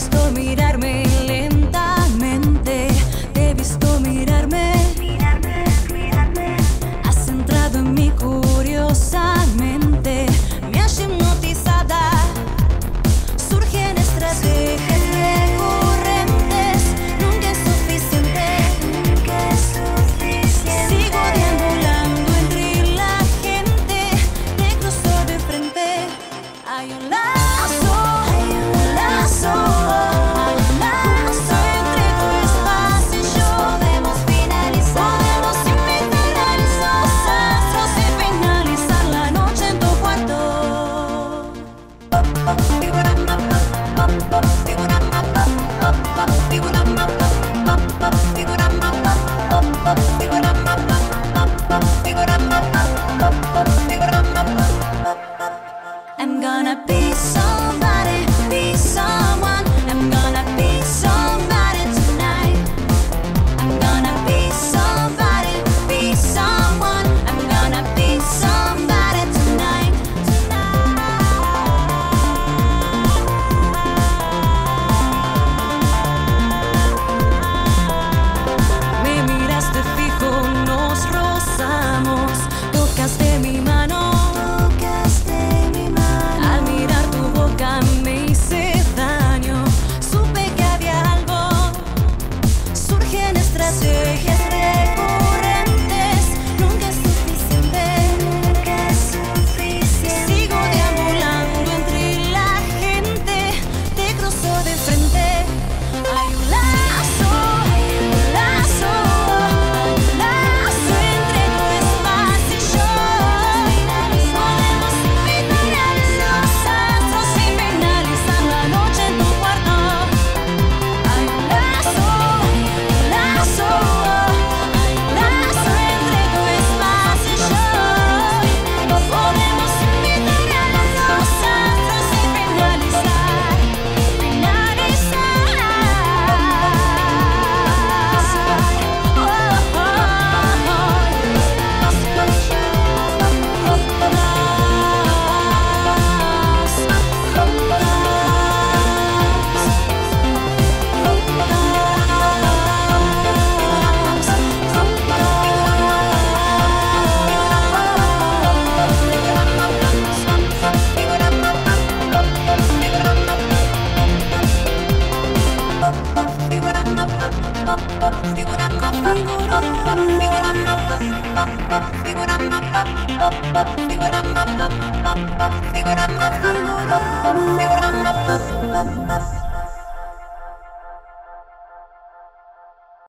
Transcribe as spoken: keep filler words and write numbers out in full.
visto mirarme lentamente, te he visto mirarme, mirarme, mirarme. Has entrado en mí curiosamente, me has hipnotizada. Surgen estrategias recurrentes, nunca es suficiente, nunca es suficiente. Sigo deambulando entre la gente, te cruzo de frente. Hay un lazo, hay un lazo, hay un lazo entre tu espacio y yo. Podemos finalizar, podemos inventar los astros y finalizar la noche en tu cuarto. I'm gonna be somebody, be someone. I'm gonna be somebody tonight. I'm gonna be somebody, be someone. I'm gonna be somebody tonight, tonight. Me miraste fijo, nos rozamos, tocaste mi mano. Estrategias recurrentes, nunca es suficiente, nunca es suficiente. Sigo deambulando entre la gente, te cruzo de frente. Hay un lazo, hay un lazo, hay un lazo entre tu espacio y yo. Podemos invitar los astros y finalizar la noche en tu cuarto. Hay un lazo, Figurando, figurando, figurando, figurando, figurando.